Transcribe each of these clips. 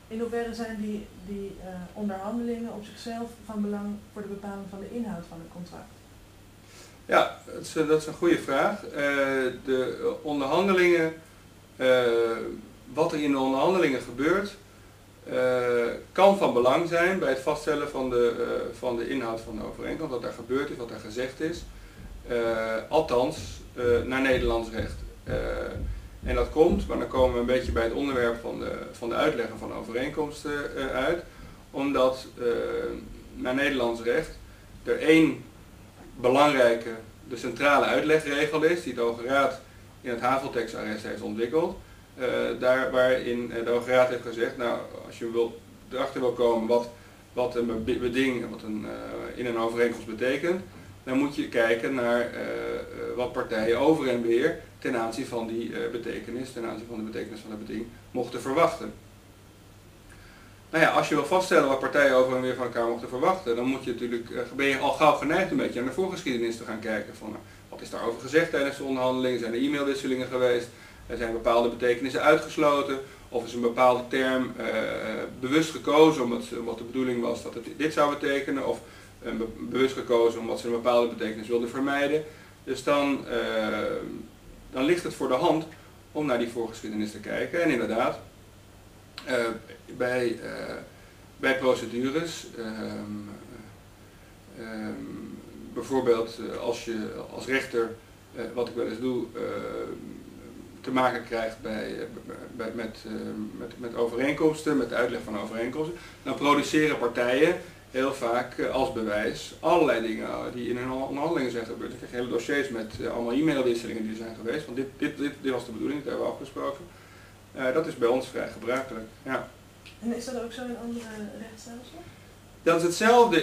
In hoeverre zijn die onderhandelingen op zichzelf van belang voor de bepaling van de inhoud van het contract? Ja, dat is een goede vraag. De onderhandelingen, wat er in de onderhandelingen gebeurt, kan van belang zijn bij het vaststellen van de inhoud van de overeenkomst, wat daar gebeurd is, wat daar gezegd is. Althans, naar Nederlands recht. En dat komt, maar dan komen we een beetje bij het onderwerp van de uitleggen van overeenkomsten uit, omdat naar Nederlands recht er één belangrijke, de centrale uitlegregel is, die de Hoge Raad in het Haveltex-arrest heeft ontwikkeld. Daar waarin de Hoge Raad heeft gezegd, nou, als je erachter wil komen wat een beding in een overeenkomst betekent, dan moet je kijken naar wat partijen over en weer ten aanzien van die betekenis, ten aanzien van de betekenis van het beding, mochten verwachten. Nou ja, als je wil vaststellen wat partijen over en weer van elkaar mochten verwachten, dan ben je al gauw geneigd een beetje naar de voorgeschiedenis te gaan kijken. Van, wat is daarover gezegd tijdens de onderhandelingen? Zijn er e-mailwisselingen geweest? Zijn bepaalde betekenissen uitgesloten? Of is een bepaalde term bewust gekozen omdat de bedoeling was dat het dit zou betekenen? Of bewust gekozen omdat ze een bepaalde betekenis wilden vermijden? Dus dan ligt het voor de hand om naar die voorgeschiedenis te kijken. En inderdaad, bij procedures, bijvoorbeeld als je als rechter, wat ik wel eens doe, te maken krijgt met overeenkomsten, met de uitleg van overeenkomsten, dan produceren partijen heel vaak als bewijs allerlei dingen die in hun onderhandelingen zijn gebeurd. Dan krijg je hele dossiers met allemaal e-mailwisselingen die er zijn geweest, want dit was de bedoeling, dat hebben we afgesproken. Dat is bij ons vrij gebruikelijk. Ja. En is dat ook zo in andere rechtsstelsels? Dat is hetzelfde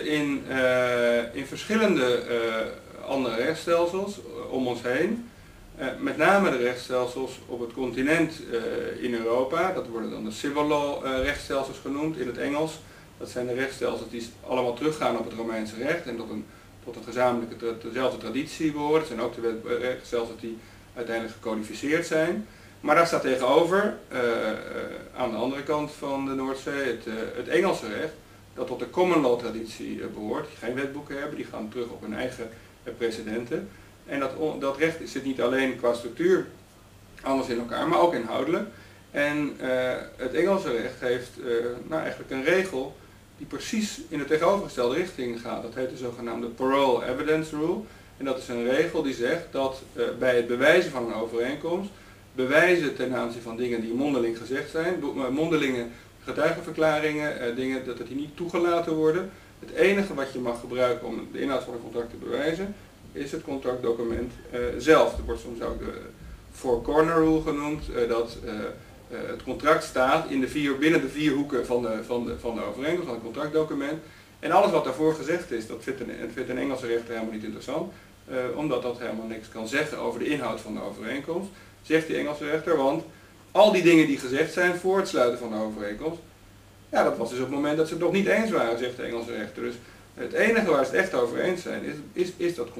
in verschillende andere rechtsstelsels om ons heen. Met name de rechtsstelsels op het continent in Europa, dat worden dan de civil law rechtsstelsels genoemd in het Engels. Dat zijn de rechtsstelsels die allemaal teruggaan op het Romeinse recht en tot een gezamenlijke, dezelfde traditie behoren. Het zijn ook de rechtsstelsels die uiteindelijk gecodificeerd zijn. Maar daar staat tegenover, aan de andere kant van de Noordzee, het Engelse recht, dat tot de common law traditie behoort, die geen wetboeken hebben, die gaan terug op hun eigen precedenten. En dat recht zit niet alleen qua structuur anders in elkaar, maar ook inhoudelijk. En het Engelse recht heeft eigenlijk een regel die precies in de tegenovergestelde richting gaat. Dat heet de zogenaamde Parole Evidence Rule. En dat is een regel die zegt dat bij het bewijzen van een overeenkomst, bewijzen ten aanzien van dingen die mondeling gezegd zijn, mondelinge getuigenverklaringen, dingen dat die niet toegelaten worden. Het enige wat je mag gebruiken om de inhoud van een contract te bewijzen, is het contractdocument zelf. Er wordt soms ook de Four Corner Rule genoemd, dat het contract staat binnen de vier hoeken van de overeenkomst, van het contractdocument. En alles wat daarvoor gezegd is, dat vindt een Engelse rechter helemaal niet interessant, omdat dat helemaal niks kan zeggen over de inhoud van de overeenkomst, zegt die Engelse rechter, want al die dingen die gezegd zijn voor het sluiten van de overeenkomst, ja, dat was dus op het moment dat ze het nog niet eens waren, zegt de Engelse rechter. Dus het enige waar ze het echt over eens zijn, is dat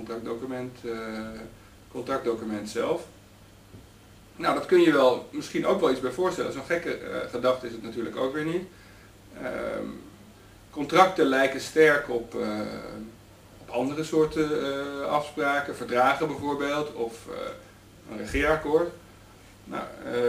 contractdocument zelf. Nou, dat kun je wel misschien ook wel iets bij voorstellen. Zo'n gekke gedachte is het natuurlijk ook weer niet. Contracten lijken sterk op andere soorten afspraken, verdragen bijvoorbeeld, of een regeerakkoord. Nou,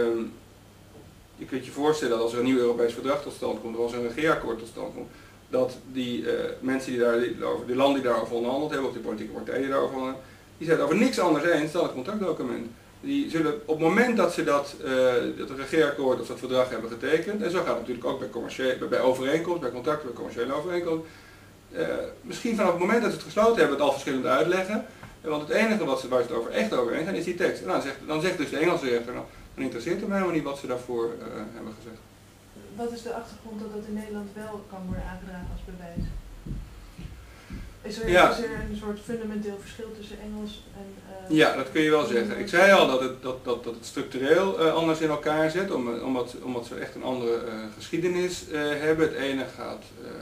je kunt je voorstellen dat als er een nieuw Europees verdrag tot stand komt, of als er een regeerakkoord tot stand komt, dat die mensen die landen die daarover onderhandeld hebben, of die politieke partijen die daarover onderhandelen, die zijn het over niks anders eens dan het contractdocument. Die zullen op het moment dat ze dat regeerakkoord of dat verdrag hebben getekend, en zo gaat het natuurlijk ook bij overeenkomst, bij contracten, bij commerciële overeenkomst, misschien vanaf het moment dat ze het gesloten hebben het al verschillend uitleggen, want het enige waar ze het echt over eens zijn is die tekst. En dan zegt dus de Engelse rechter, nou, dan interesseert het mij helemaal niet wat ze daarvoor hebben gezegd. Wat is de achtergrond dat dat in Nederland wel kan worden aangedragen als bewijs? Is er een soort fundamenteel verschil tussen Engels en... ja, dat kun je wel zeggen. Ik zei al dat het structureel anders in elkaar zit, omdat ze echt een andere geschiedenis hebben. Het ene gaat,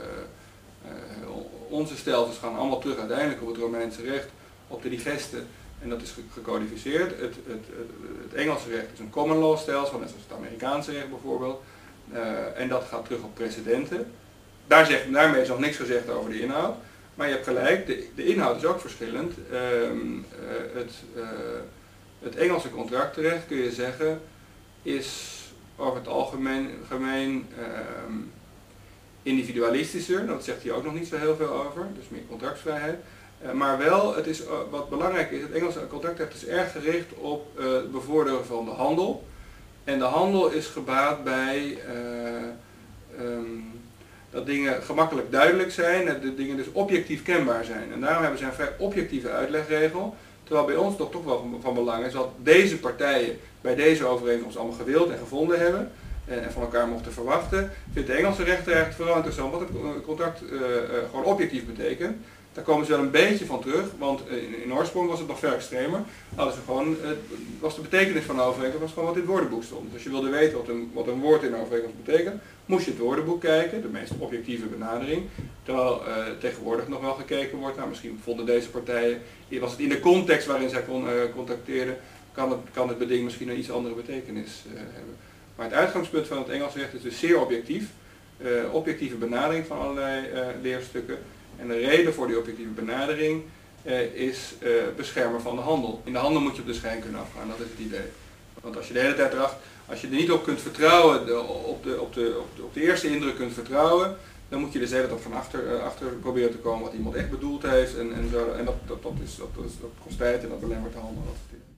onze stelsels gaan allemaal terug uiteindelijk op het Romeinse recht, op de digesten, en dat is gecodificeerd. Het Engelse recht is een common law stelsel, net zoals het Amerikaanse recht bijvoorbeeld. En dat gaat terug op precedenten. Daarmee is nog niks gezegd over de inhoud. Maar je hebt gelijk, de inhoud is ook verschillend. Het Engelse contractrecht, kun je zeggen, is over het algemeen individualistischer. Dat zegt hij ook nog niet zo heel veel over, dus meer contractvrijheid. Maar wel, het is, wat belangrijk is, het Engelse contractrecht is erg gericht op het bevorderen van de handel. En de handel is gebaat bij dat dingen gemakkelijk duidelijk zijn, dat de dingen dus objectief kenbaar zijn. En daarom hebben ze een vrij objectieve uitlegregel. Terwijl bij ons toch wel van belang is wat deze partijen bij deze overeenkomst allemaal gewild en gevonden hebben en van elkaar mochten verwachten, vindt de Engelse rechter echt vooral interessant wat het contract gewoon objectief betekent. Daar komen ze wel een beetje van terug, want in oorsprong was het nog veel extremer. Hadden ze gewoon, was de betekenis van de overeenkomst was gewoon wat in het woordenboek stond. Dus als je wilde weten wat een woord in een overeenkomst betekent, moest je het woordenboek kijken, de meest objectieve benadering. Terwijl tegenwoordig nog wel gekeken wordt, nou misschien vonden deze partijen, was het in de context waarin zij contacteerden, kan het beding misschien een iets andere betekenis hebben. Maar het uitgangspunt van het Engels recht is dus zeer objectief. Objectieve benadering van allerlei leerstukken. En de reden voor die objectieve benadering is beschermen van de handel. In de handel moet je op de schijn kunnen afgaan, dat is het idee. Want als je de hele tijd als je er niet op kunt vertrouwen, op de eerste indruk kunt vertrouwen, dan moet je dus de hele tijd van achter proberen te komen wat iemand echt bedoeld heeft. En dat kost tijd en dat belemmert de handel.